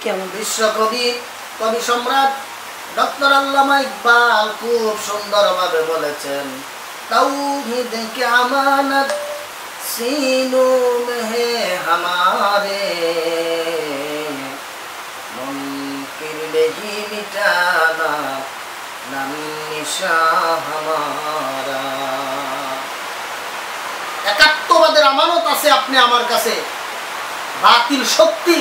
কেমন বিশ্বকবি কবি সম্রাট ডক্টর আল্লামা ইকবাল খুব সুন্দরভাবে বলেছেন, তাওহীদ কি আমানত सीनों में है हमारे, मुमकिन नहीं मिटाना नक्शा हमारा। একাত্মবাদের আমানত আছে আপনি আমার কাছে, বাতিল শক্তি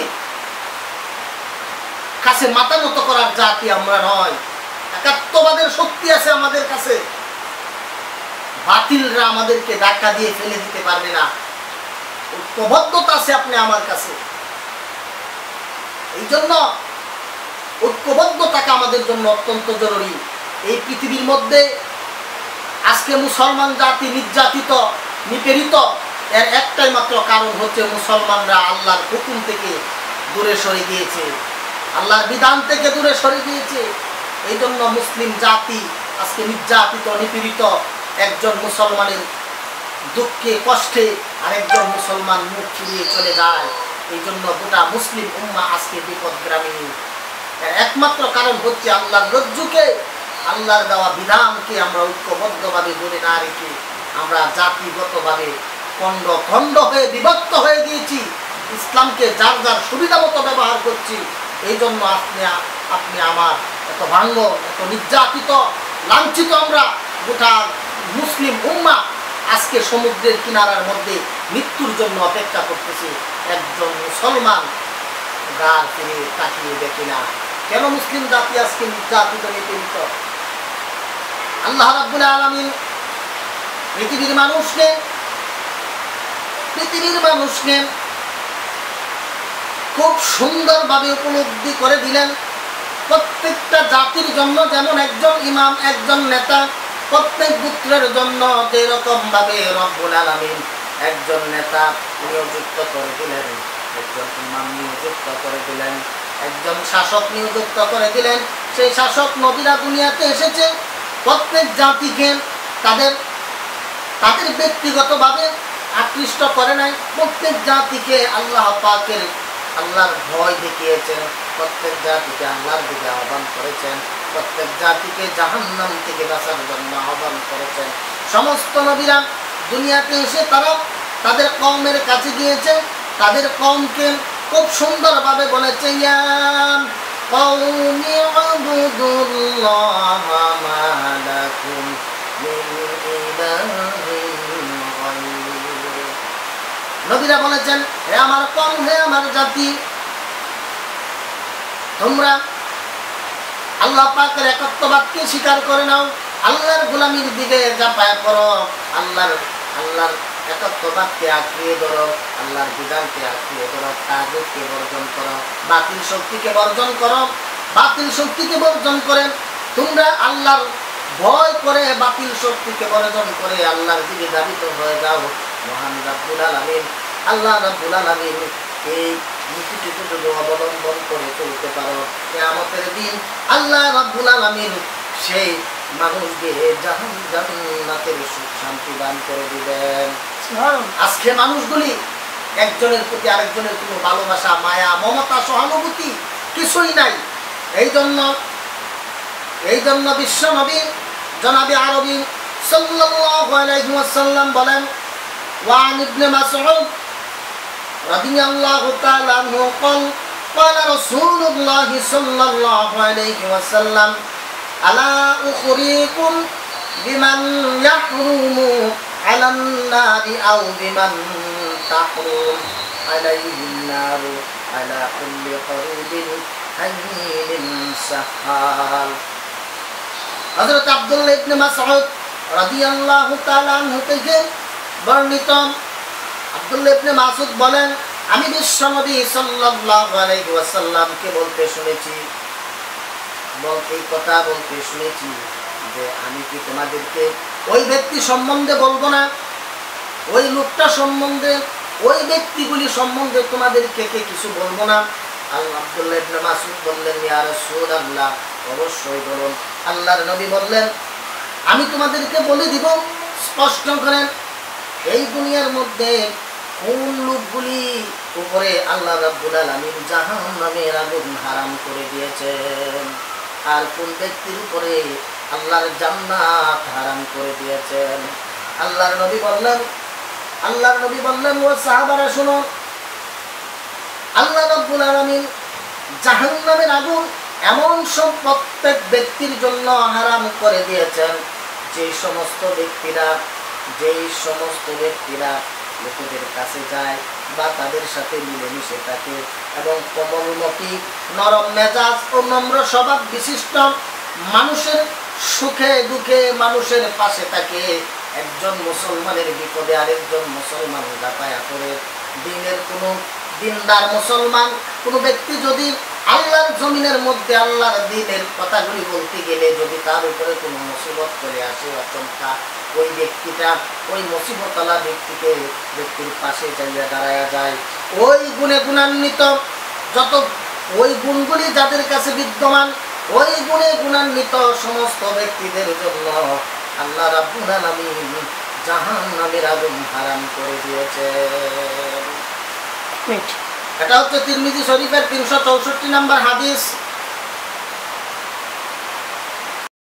কাছে মাথা নত করার জাতি আমরা নয়। একাত্মবাদের শক্তি আছে আমাদের কাছে, বাতিলরা আমাদেরকে ধাক্কা দিয়ে ফেলে দিতে পারবে না। ঐক্যবদ্ধতা আছে আপনি আমার কাছে। এই জন্য ঐক্যবদ্ধ থাকা আমাদের জন্য অত্যন্ত জরুরি। এই পৃথিবীর মধ্যে আজকে মুসলমান জাতি নির্যাতিত, নিপীড়িত, এর একটাই মাত্র কারণ হচ্ছে মুসলমানরা আল্লাহর হুকুম থেকে দূরে সরে গিয়েছে, আল্লাহর বিধান থেকে দূরে সরে গিয়েছে। এই জন্য মুসলিম জাতি আজকে নির্যাতিত, নিপীড়িত। একজন মুসলমানের দুঃখে কষ্টে আরেকজন মুসলমান মুখ ফিরিয়ে চলে যায়। এই জন্য গোটা মুসলিম উম্মাহ আজকে বিপদগ্রামী। একমাত্র কারণ হচ্ছে আল্লাহর রজ্জুকে, আল্লাহর দেওয়া বিধানকে আমরা ঐক্যবদ্ধভাবে ধরে না রেখে আমরা জাতিগতভাবে খণ্ড খণ্ড হয়ে বিভক্ত হয়ে গিয়েছি। ইসলামকে যার যার সুবিধা মতো ব্যবহার করছি। এই জন্য আপনি আমার এত ভাঙ্গ, এত নির্যাতিত, লাঞ্ছিত আমরা গোটা মুসলিম উম্মাহ আজকে সমুদ্রের কিনারার মধ্যে মৃত্যুর জন্য অপেক্ষা করতেছে। একজন মুসলমান গা ফিরে তাকিয়ে দেখে না। কেন মুসলিম জাতি আজকে নির্যাতিত, নিপীড়িত? আল্লাহ রাব্বুল আলামিন পৃথিবীর মানুষকে খুব সুন্দরভাবে উপলব্ধি করে দিলেন। প্রত্যেকটা জাতির জন্য যেমন একজন ইমাম, একজন নেতা, প্রত্যেক গোত্রের জন্য যেরকম ভাবে রব্বুল আলামিন একজন নেতা নিয়োজিত করে দিলেন, একজন ইমাম নিয়োজিত করে দিলেন, একজন শাসক নিয়োজিত করে দিলেন। সেই শাসক নবীরা দুনিয়াতে এসেছে প্রত্যেক জাতিকে তাদের ব্যক্তিগতভাবে আকৃষ্ট করে নাই। প্রত্যেক জাতিকে আল্লাহ পাকের আল্লাহর ভয় দেখিয়েছেন, প্রত্যেক জাতিকে আল্লাহর দিকে আহ্বান করেছেন, প্রত্যেক জাতিকে জাহান্নাম থেকে বাঁচার জন্য আহ্বান করেছেন। সমস্ত নবীরা দুনিয়াতে এসে তারা তাদের কওমের কাছে গিয়েছে, তাদের কওমকে খুব সুন্দরভাবে বলেছে, ইয়া কওমি উবুদুল্লাহা মা লাকুম মিন ইলাহিন গায়রুহু। নবীরা বলেছেন, হে আমার কওম, হে আমার জাতি, তোমরা আল্লাহ পাকের একত্ববাদকে স্বীকার করে নাও, আল্লাহর গোলামির দিকে ঝাঁপায় পড়ো, আল্লাহর একত্ববাদকে আঁকড়িয়ে ধরো, আল্লাহর বিধানকে আঁকড়িয়ে ধরো, তাগুতকে বর্জন করো, বাতিল শক্তিকে বর্জন করো। বাতিল শক্তিকে বর্জন করে তোমরা আল্লাহর ভয় করে বাতিল শক্তিকে বর্জন করে আল্লাহর দিকে ধাবিত হয়ে যাও। মহান রাব্বুল আলামিন, আল্লাহ রাব্বুল আলামিন এই নীতিটুকু যদি অবলম্বন করে চলতে পারো, কিয়ামতের দিন আল্লাহ রাব্বুল আলামিন সেই মানুষকে জান্নাতের সুখ শান্তি দান করে দিবেন। আজকে মানুষগুলি একজনের প্রতি আরেকজনের কোনো ভালোবাসা, মায়া, মমতা, সহানুভূতি কিছুই নাই। এই জন্য বিশ্ব নবী জনাবে আরবি সাল্লাল্লাহু আলাইহি ওয়াসাল্লাম বলেন, ওয়ান ইবনে মাসউদ রাদিয়াল্লাহু তাআলা আনহু قال قال رسول الله صلى الله عليه وسلم ألا أخبركم بمن يحرم على النار أو بمن تحرم عليه النار على كل قريب هين سهال। হযরত আব্দুল্লাহ ইবনে মাসউদ রাদিয়াল্লাহু তাআলা আনহু থেকে বর্ণিত, আব্দুল্লাহ ইবনে মাসউদ বলেন, আমি বিশ্বনবী সাল্লাল্লাহু আলাইহি ওয়াসাল্লামকে বলতে শুনেছি যে আমি কি তোমাদেরকে ওই ব্যক্তি সম্বন্ধে বলবো না, ওই লোকটা সম্বন্ধে, ওই ব্যক্তিগুলি সম্বন্ধে তোমাদেরকে কিছু বলবো না? আব্দুল্লাহ ইবনে মাসউদ বললেন, ইয়া রাসূলুল্লাহ, অবশ্যই বলুন। আল্লাহর নবী বললেন, আমি তোমাদেরকে বলে দিব স্পষ্ট করে, এই দুনিয়ার মধ্যে কোন লোকগুলি উপরে আল্লাহ রাব্বুল আলামিন জাহান্নামের আগুন হারাম করে দিয়েছেন, আর কোন ব্যক্তির উপরে আল্লাহর জান্নাত হারাম করে দিয়েছেন। আল্লাহর নবী বললেন ও সাহাবারা শুনো, আল্লাহ রাব্বুল আলামিন জাহান্নামের আগুন এমন সব প্রত্যেক ব্যক্তির জন্য হারাম করে দিয়েছেন যেই সমস্ত ব্যক্তিরা লোকেদের কাছে যায় বা তাদের সাথে মিলেমিশে থাকে এবং কোমলমতি, নরম মেজাজ ও নম্র স্বভাব বিশিষ্ট, মানুষের সুখে দুঃখে মানুষের পাশে থাকে। একজন মুসলমানের বিপদে আরেকজন মুসলমান দাপায়া করে। দিনের কোনো দিনদার মুসলমান কোনো ব্যক্তি যদি আল্লাহর জমিনের মধ্যে আল্লাহর দ্বীনের কথাগুলি বলতে গেলে যদি তার উপরে কোনো মুসিবত চলে আসে, আচমকা ওই ব্যক্তিটা ওই মুসিবতওয়ালা ব্যক্তির পাশে যাইয়া দাঁড়ায়া যায়। ওই গুণে গুণান্বিত ওই গুণগুলি যাদের কাছে বিদ্যমান, ওই গুণে গুণান্বিত সমস্ত ব্যক্তিদের জন্য আল্লাহ রাব্বুল আলামিন জাহান্নামের আগুন হারাম করে দিয়েছে। এটা হচ্ছে তিরমিজি শরীফের 364 নম্বর হাদিস।